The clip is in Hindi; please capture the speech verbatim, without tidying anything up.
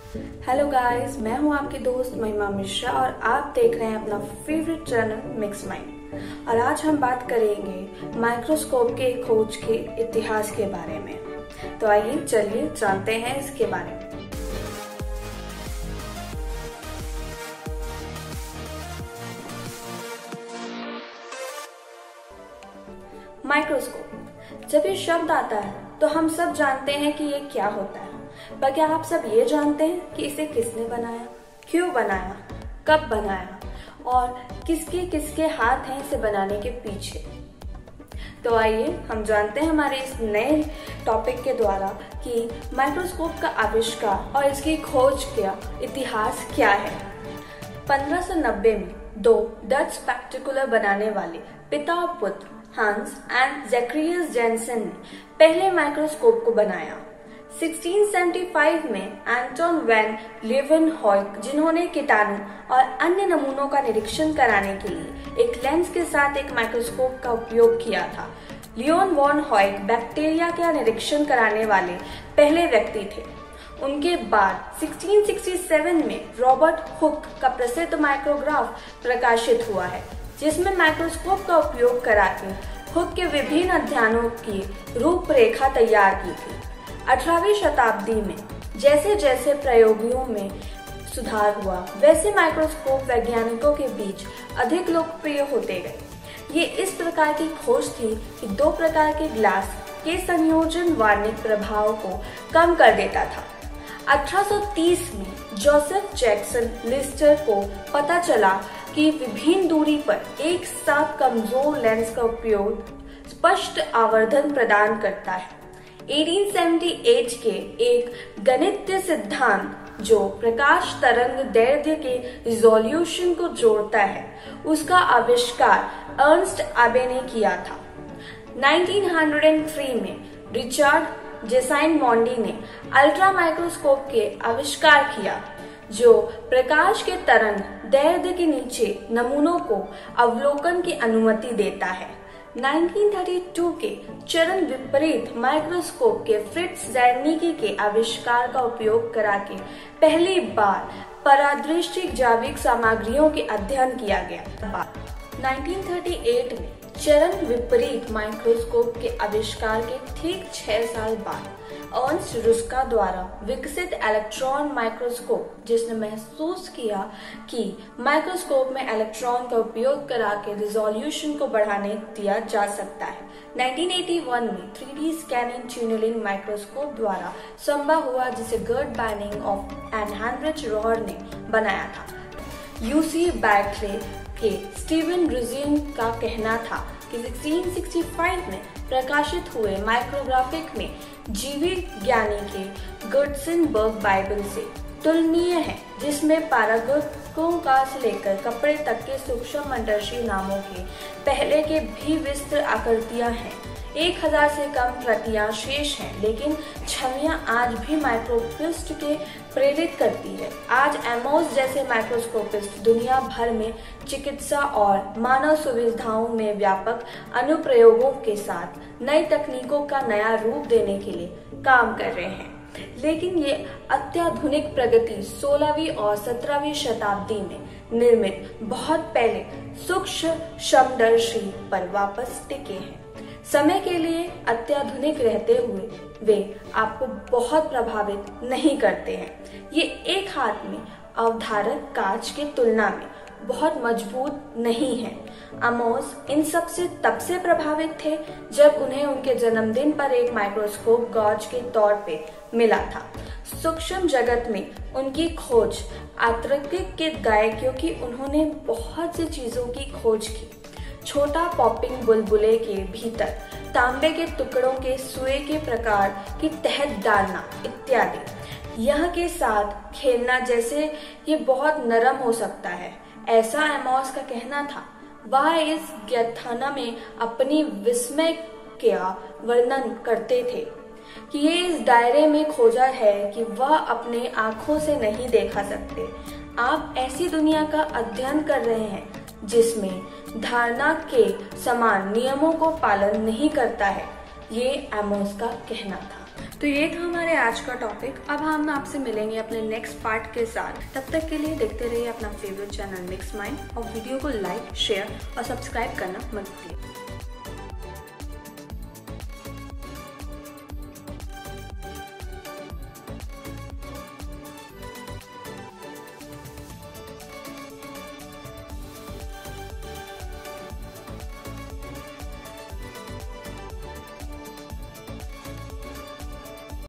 हेलो गाइस, मैं हूं आपकी दोस्त महिमा मिश्रा और आप देख रहे हैं अपना फेवरेट चैनल मिक्स माइंड। और आज हम बात करेंगे माइक्रोस्कोप के खोज के इतिहास के बारे में। तो आइए चलिए जानते हैं इसके बारे में। माइक्रोस्कोप, जब ये शब्द आता है तो हम सब जानते हैं कि ये क्या होता है, पर क्या आप सब ये जानते हैं कि इसे किसने बनाया, क्यों बनाया, कब बनाया और किसके किसके हाथ हैं इसे बनाने के पीछे। तो आइए हम जानते हैं हमारे इस नए टॉपिक के द्वारा कि माइक्रोस्कोप का आविष्कार और इसकी खोज का इतिहास क्या है। पंद्रह सौ नब्बे में दो डच स्पेक्टेकुलर बनाने वाले पिता और पुत्र हांस एंड ज़ैकरियस जेनसन ने पहले माइक्रोस्कोप को बनाया। सोलह सौ पचहत्तर में एंटोन वैन लीeuwenhoek, जिन्होंने कीटाणु और अन्य नमूनों का निरीक्षण कराने के लिए एक लेंस के साथ एक माइक्रोस्कोप का उपयोग किया था। लियोन वॉन हॉयक बैक्टीरिया का निरीक्षण कराने वाले पहले व्यक्ति थे। उनके बाद सोलह सौ सरसठ में रॉबर्ट हुक का प्रसिद्ध माइक्रोग्राफ प्रकाशित हुआ है, जिसमें माइक्रोस्कोप का उपयोग कराके हुक के विभिन्न अध्ययनों की रूपरेखा तैयार की थी। अठारहवीं शताब्दी में जैसे जैसे प्रयोगों में सुधार हुआ, वैसे माइक्रोस्कोप वैज्ञानिकों के बीच अधिक लोकप्रिय होते गए। ये इस प्रकार की खोज थी कि दो प्रकार के ग्लास के संयोजन वार्निक प्रभाव को कम कर देता था। अठारह सौ तीस में जोसेफ जैक्सन लिस्टर को पता चला कि विभिन्न दूरी पर एक साथ कमजोर लेंस का उपयोग स्पष्ट आवर्धन प्रदान करता है। अठारह सौ अठहत्तर के एक गणितीय सिद्धांत जो प्रकाश तरंग दैर्ध्य के रिजोल्यूशन को जोड़ता है, उसका आविष्कार अर्नस्ट आबे ने किया था। उन्नीस सौ तीन में रिचर्ड जेसाइन-मोंडी ने अल्ट्रा माइक्रोस्कोप के आविष्कार किया, जो प्रकाश के तरंग दैर्ध्य के नीचे नमूनों को अवलोकन की अनुमति देता है। उन्नीस सौ बत्तीस के चरण विपरीत माइक्रोस्कोप के फ्रिट्ज ज़ेरनिकी के आविष्कार का उपयोग कराके पहली बार परादृष्टिक जैविक सामग्रियों के अध्ययन किया गया। उन्नीस सौ अड़तीस में चरण विपरीत माइक्रोस्कोप के आविष्कार के ठीक छह साल बाद अर्नस्ट रुस्का द्वारा विकसित इलेक्ट्रॉन माइक्रोस्कोप, जिसने महसूस किया कि माइक्रोस्कोप में इलेक्ट्रॉन का उपयोग करा के रिजोल्यूशन को बढ़ाने दिया जा सकता है। उन्नीस सौ इक्यासी में three D scanning tunneling microscope द्वारा संभव हुआ, जिसे Gerd Binnig of and Heinrich Rohrer ने बनाया था। यूसी बैर्कले के स्टीवन ब्रुजीन का कहना था कि सोलह सौ पैंसठ में प्रकाशित हुए माइक्रोग्राफिक में जीवविज्ञानी के गुटसेनबर्ग बाइबल से तुलनीय है, जिसमें पारगमकों का से लेकर कपड़े तक के सूक्ष्मदर्शी नामों के पहले के भी विस्तृत आकृतियां हैं। एक हजार से कम प्रतियां शेष हैं, लेकिन छवियां आज भी माइक्रोस्कोपिस्ट के प्रेरित करती है। आज एमोस जैसे माइक्रोस्कोपिस्ट दुनिया भर में चिकित्सा और मानव सुविधाओं में व्यापक अनुप्रयोगों के साथ नई तकनीकों का नया रूप देने के लिए काम कर रहे हैं। लेकिन ये अत्याधुनिक प्रगति सोलहवीं और सत्रहवीं शताब्दी में निर्मित बहुत पहले सूक्ष्मदर्शी पर वापस टिके हैं। समय के लिए अत्याधुनिक रहते हुए वे आपको बहुत प्रभावित नहीं करते हैं। ये एक हाथ में अवधारक कांच की तुलना में बहुत मजबूत नहीं है। आमोस इन सब से तब से प्रभावित थे जब उन्हें उनके जन्मदिन पर एक माइक्रोस्कोप गॉज के तौर पे मिला था। सूक्ष्म जगत में उनकी खोज आतंकित के गए, क्योंकि उन्होंने बहुत सी चीजों की खोज की। छोटा पॉपिंग बुलबुले के भीतर तांबे के टुकड़ों के सुए के प्रकार की तहत डालना इत्यादि। यह के साथ खेलना जैसे ये बहुत नरम हो सकता है, ऐसा एमोस का कहना था। वह इस व्याख्यान में अपनी विस्मय का वर्णन करते थे कि ये इस दायरे में खोजा है कि वह अपने आंखों से नहीं देखा सकते। आप ऐसी दुनिया का अध्ययन कर रहे हैं जिसमें धारणा के समान नियमों को पालन नहीं करता है, ये एमोस का कहना था। तो ये था हमारे आज का टॉपिक। अब हम आपसे मिलेंगे अपने नेक्स्ट पार्ट के साथ। तब तक के लिए देखते रहिए अपना फेवरेट चैनल मिक्स माइंड और वीडियो को लाइक, शेयर और सब्सक्राइब करना मत भूलिए।